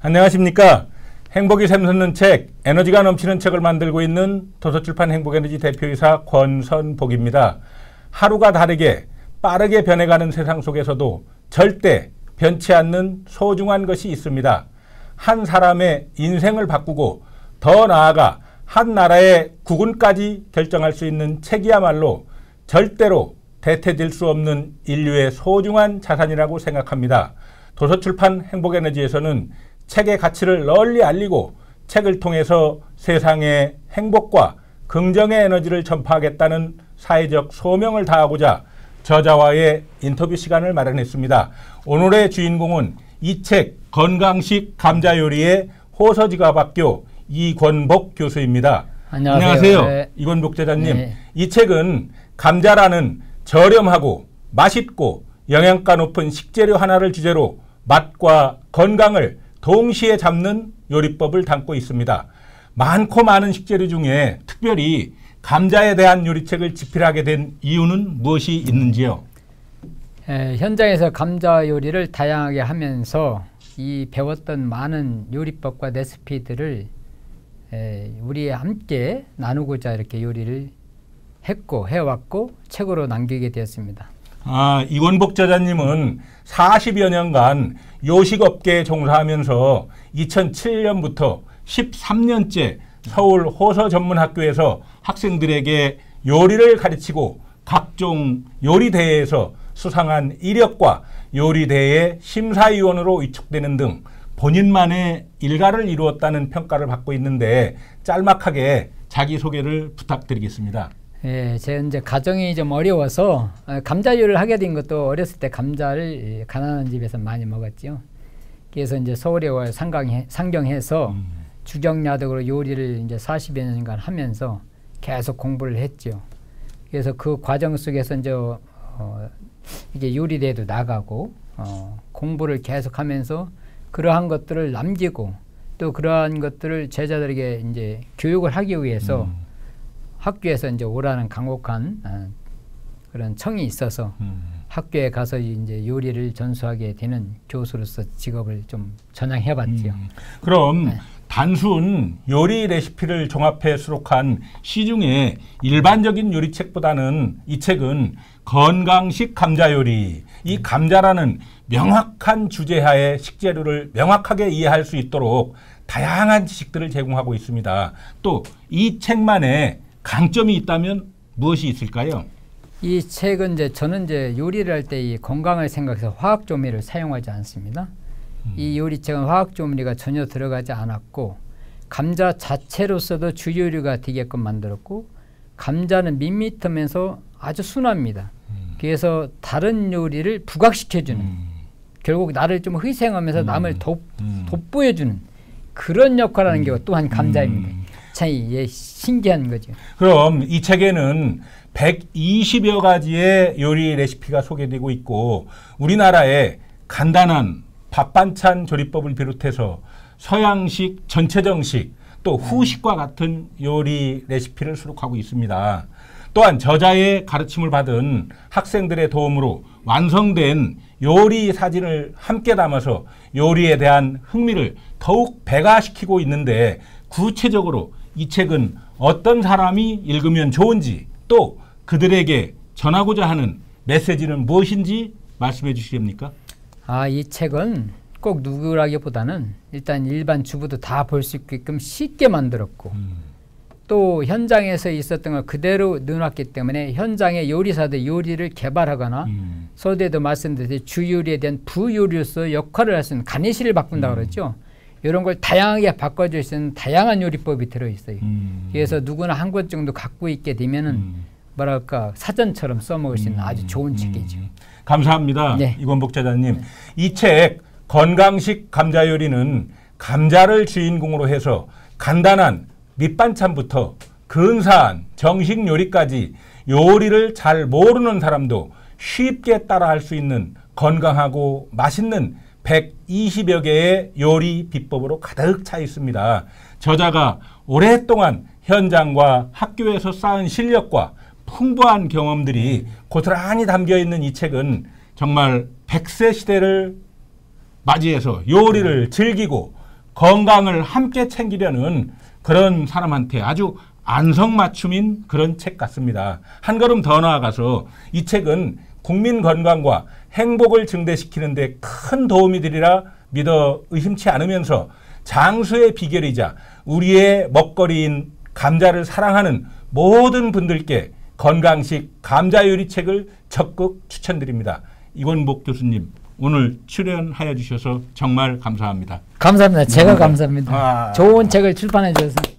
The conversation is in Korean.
안녕하십니까. 행복이 샘솟는 책, 에너지가 넘치는 책을 만들고 있는 도서출판 행복에너지 대표이사 권선복입니다. 하루가 다르게 빠르게 변해가는 세상 속에서도 절대 변치 않는 소중한 것이 있습니다. 한 사람의 인생을 바꾸고 더 나아가 한 나라의 국운까지 결정할 수 있는 책이야말로 절대로 대체될 수 없는 인류의 소중한 자산이라고 생각합니다. 도서출판 행복에너지에서는 책의 가치를 널리 알리고 책을 통해서 세상의 행복과 긍정의 에너지를 전파하겠다는 사회적 소명을 다하고자 저자와의 인터뷰 시간을 마련했습니다. 오늘의 주인공은 이 책 건강식 감자요리의 호서지갑학교 이권복 교수입니다. 안녕하세요. 네. 이권복 저자님. 네. 이 책은 감자라는 저렴하고 맛있고 영양가 높은 식재료 하나를 주제로 맛과 건강을 동시에 잡는 요리법을 담고 있습니다. 많고 많은 식재료 중에 특별히 감자에 대한 요리책을 집필하게 된 이유는 무엇이 있는지요? 현장에서 감자 요리를 다양하게 하면서 이 배웠던 많은 요리법과 레시피들을 우리 함께 나누고자 이렇게 요리를 했고 해왔고 책으로 남기게 되었습니다. 이권복 저자님은 40여 년간 요식업계에 종사하면서 2007년부터 13년째 서울 호서전문학교에서 학생들에게 요리를 가르치고 각종 요리대회에서 수상한 이력과 요리대회 심사위원으로 위촉되는 등 본인만의 일가를 이루었다는 평가를 받고 있는데 짤막하게 자기소개를 부탁드리겠습니다. 제 이제 가정이 좀 어려워서 감자 요리를 하게 된 것도 어렸을 때 감자를 가난한 집에서 많이 먹었죠. 그래서 이제 서울에 와 상경해서 주경야독으로 요리를 이제 40여 년간 하면서 계속 공부를 했죠. 그래서 그 과정 속에서 이제 이게 요리대회도 나가고 공부를 계속하면서 그러한 것들을 남기고 또 그러한 것들을 제자들에게 이제 교육을 하기 위해서 학교에서 이제 오라는 강력한 그런 청이 있어서 학교에 가서 이제 요리를 전수하게 되는 교수로서 직업을 좀 전향해봤지요. 그럼 단순 요리 레시피를 종합해 수록한 시중에 일반적인 요리책보다는 이 책은 건강식 감자요리, 이 감자라는 명확한 주제하에 식재료를 명확하게 이해할 수 있도록 다양한 지식들을 제공하고 있습니다. 또 이 책만의 강점이 있다면 무엇이 있을까요? 이 책은 저는 요리를 할 때 이 건강을 생각해서 화학 조미를 사용하지 않습니다. 이 요리책은 화학 조미가 전혀 들어가지 않았고 감자 자체로서도 주요리가 되게끔 만들었고 감자는 밋밋하면서 아주 순합니다. 그래서 다른 요리를 부각시켜주는 결국 나를 좀 희생하면서 남을 돋보여주는 그런 역할을 하는 게 또한 감자입니다. 참 신기한 거죠. 그럼 이 책에는 120여 가지의 요리 레시피가 소개되고 있고 우리나라의 간단한 밥 반찬 조리법을 비롯해서 서양식, 전체정식, 또 후식과 같은 요리 레시피를 수록하고 있습니다. 또한 저자의 가르침을 받은 학생들의 도움으로 완성된 요리 사진을 함께 담아서 요리에 대한 흥미를 더욱 배가시키고 있는데 구체적으로 이 책은 어떤 사람이 읽으면 좋은지 또 그들에게 전하고자 하는 메시지는 무엇인지 말씀해 주시렵니까? 이 책은 꼭 누구라기보다는 일단 일반 주부도 다 볼 수 있게끔 쉽게 만들었고 또 현장에서 있었던 걸 그대로 넣어놨기 때문에 현장의 요리사들 요리를 개발하거나 서두에도 말씀드렸듯이 주요리에 대한 부요리로서 역할을 할 수 있는 가니쉬를 바꾼다고 그러죠. 이런 걸 다양하게 바꿔줄 수 있는 다양한 요리법이 들어있어요. 그래서 누구나 한 권 정도 갖고 있게 되면은 뭐랄까 사전처럼 써먹을 수 있는 아주 좋은 책이죠. 감사합니다. 네. 이권복 저자님. 이 책 건강식 감자요리는 감자를 주인공으로 해서 간단한 밑반찬부터 근사한 정식 요리까지 요리를 잘 모르는 사람도 쉽게 따라할 수 있는 건강하고 맛있는 120여 개의 요리 비법으로 가득 차 있습니다. 저자가 오랫동안 현장과 학교에서 쌓은 실력과 풍부한 경험들이 고스란히 담겨있는 이 책은 정말 100세 시대를 맞이해서 요리를 즐기고 건강을 함께 챙기려는 그런 사람한테 아주 안성맞춤인 그런 책 같습니다. 한 걸음 더 나아가서 이 책은 국민 건강과 행복을 증대시키는 데 큰 도움이 되리라 믿어 의심치 않으면서 장수의 비결이자 우리의 먹거리인 감자를 사랑하는 모든 분들께 건강식 감자 요리 책을 적극 추천드립니다. 이권복 교수님, 오늘 출연하여 주셔서 정말 감사합니다. 감사합니다. 제가 감사합니다. 좋은 책을 출판해 주셔서.